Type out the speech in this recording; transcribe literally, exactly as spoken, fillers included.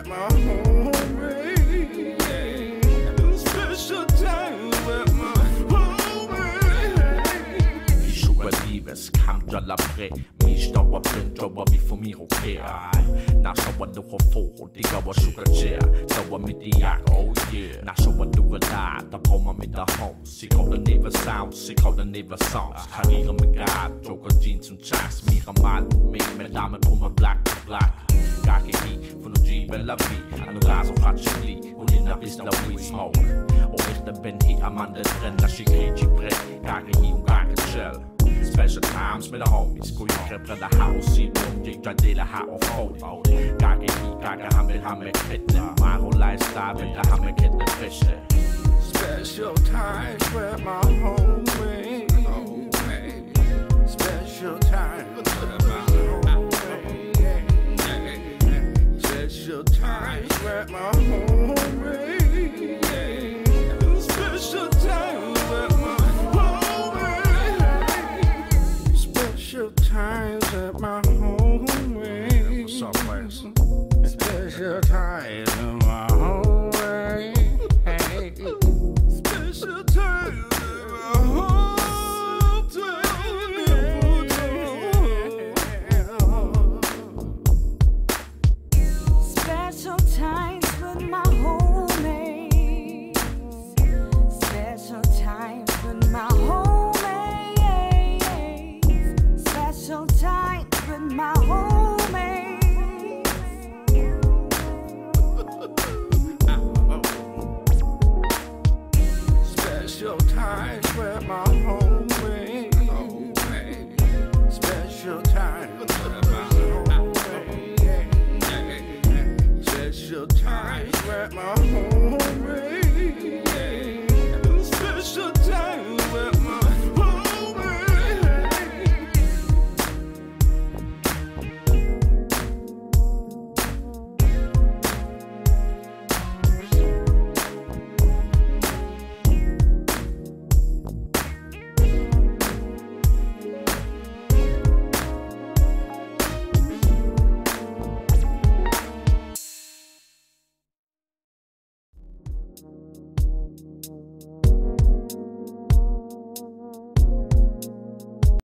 with my homie. Special time with my homie. Vi suger livets kamp, jeg lader bred. Mi stopper blind, jobber vi for mi rokerer. Når så var du har få, det gør vores sugar chair. Så var mit i jak, oh yeah. Når så var du er der, der kommer mit der home. Sig how the never sounds, sig how the never songs. Harira med gard, joker jeans som chaks. Mira mal, mig med dame på mig black to black. Gake i, for nu jeep eller vi. Og nu raser fra Chili, hun inder hvis der we smoke. Og efter Ben he Amanda brænder, shikiji brænd. Gake i, hun gake chill. Special times med the homies. Gå i krebrer der house i dem. Jeg gør det der har og få det. Gake i, gake ham med ham med kættene. Maro lifestyle, men der ham med kættene frische. Special times with my homie. Special times with my homie. Special times with my homie. Special times with my homie. Special times with my homie. What's up, man? Special times with my homie. Special times with my homie. Special times with my homies. Special times with my homies. Special times with my homies. Special